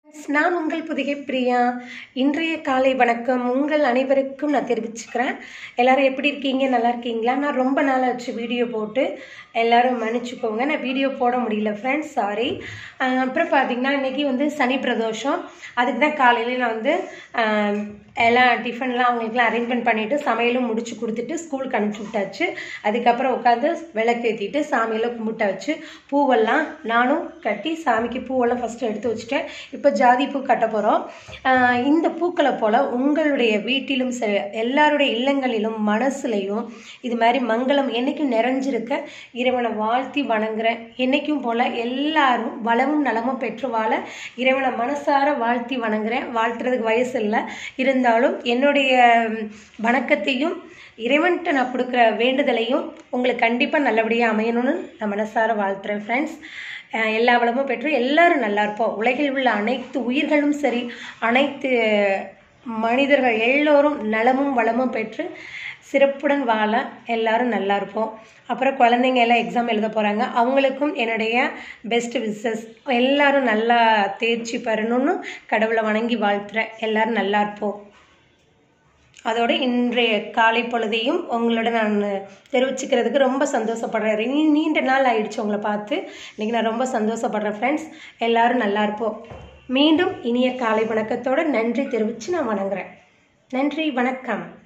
நான் உங்கள் புதிகை பிரியா. இன்றைய காலை வணக்கம் உங்கள் அனைவருக்கும் நான் தெரிவிச்சுக்கிறேன். எல்லாரும் எப்படி இருக்கீங்க? நல்லா இருக்கீங்களா? நான் ரொம்ப நாள் ஆச்சு வீடியோ போட்டு, எல்லாரும் மன்னிச்சுக்கோங்க, நான் வீடியோ போட முடியல ஃப்ரெண்ட்ஸ், சாரி. அப்புறம் பார்த்தீங்கன்னா இன்றைக்கி சனி பிரதோஷம். அதுக்கு தான் காலையில் நான் எல்லாம் டிஃபன்லாம் அவங்களுக்குலாம் அரேஞ்ச்மெண்ட் பண்ணிவிட்டு சமையலும் முடிச்சு கொடுத்துட்டு ஸ்கூலுக்கு அனுப்பிச்சி விட்டாச்சு. அதுக்கப்புறம் உட்காந்து விளக்கேற்றிட்டு சாமியெல்லாம் கும்பிட்டாச்சு. பூவெல்லாம் நானும் கட்டி சாமிக்கு பூவெல்லாம் ஃபஸ்ட்டு எடுத்து வச்சுட்டேன். இப்போ ஜாதி பூ கட்ட போகிறோம். இந்த பூக்களை போல் உங்களுடைய வீட்டிலும் சரி, எல்லாருடைய இல்லங்களிலும் மனசுலையும் இது மாதிரி மங்களம் என்றைக்கும் நிறைஞ்சிருக்க இறைவனை வாழ்த்தி வணங்குறேன். என்றைக்கும் போல் எல்லாரும் வளமும் நலமும் பெற்று வாழ இறைவனை மனசார வாழ்த்தி வணங்குறேன். வாழ்த்துறதுக்கு வயசு இல்லை, இருந்தாலும் என்னுடைய வணக்கத்தையும் இறைவன்கிட்ட நான் கொடுக்குற வேண்டுதலையும் உங்களுக்கு கண்டிப்பாக நல்லபடியாக அமையணும்னு நான் மனசார வாழ்த்துறேன் ஃப்ரெண்ட்ஸ். எல்லா வளமும் பெற்று எல்லாரும் நல்லா இருப்போம். உலகில் உள்ள அனைத்து உயிர்களும் சரி, அனைத்து மனிதர்கள் எல்லோரும் நலமும் வளமும் பெற்று சிறப்புடன் வாழ எல்லாரும் நல்லா இருப்போம். அப்புறம் குழந்தைங்க எல்லாம் எக்ஸாம் எழுத போகிறாங்க, அவங்களுக்கும் என்னுடைய பெஸ்ட் விஷஸ். எல்லாரும் நல்லா தேர்ச்சி பெறணும்னு கடவுளை வணங்கி வாழ்த்துறேன். எல்லாரும் நல்லா இருப்போம். அதோடு இன்றைய காலை பொழுதையும் உங்களோட நான் தெரிவிச்சுக்கிறதுக்கு ரொம்ப சந்தோஷப்படுறேன். நீண்ட நாள் ஆயிடுச்சு உங்களை பார்த்து. இன்றைக்கி நான் ரொம்ப சந்தோஷப்படுறேன் ஃப்ரெண்ட்ஸ். எல்லோரும் நல்லா இருப்போம். மீண்டும் இனிய காலை வணக்கத்தோடு நன்றி தெரிவித்து நான் வணங்குறேன். நன்றி, வணக்கம்.